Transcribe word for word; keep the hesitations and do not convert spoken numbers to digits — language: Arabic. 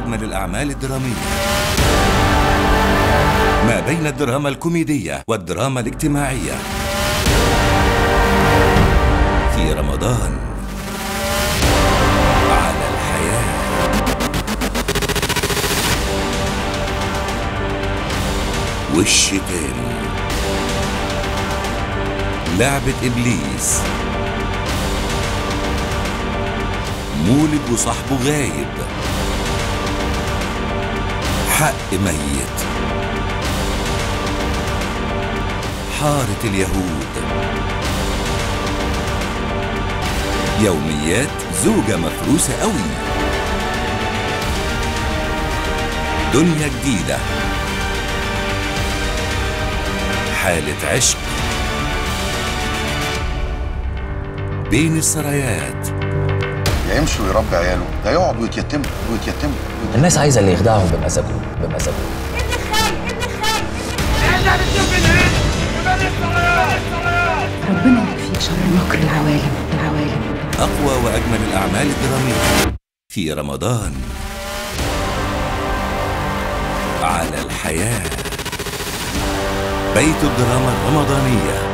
وأجمل الأعمال الدرامية، ما بين الدراما الكوميدية والدراما الاجتماعية في رمضان على الحياة. وش تاني، لعبة إبليس، مولد وصاحبه غايب، حق ميت، حارة اليهود، يوميات زوجة مفروسة قوي، دنيا جديدة، حالة عشق، بين السرايات. يا يمشي ويربي عياله، ده يقعد ويتيتم ويتيتم. الناس عايزه اللي يخدعهم بمزاجه بمزاجه. ابن خاي ابن خاي احنا بنشوف الهند كمان السرايات. ربنا يكفيك شر مكر العوالم العوالم. أقوى وأجمل الأعمال الدرامية في رمضان على الحياة. بيت الدراما الرمضانية.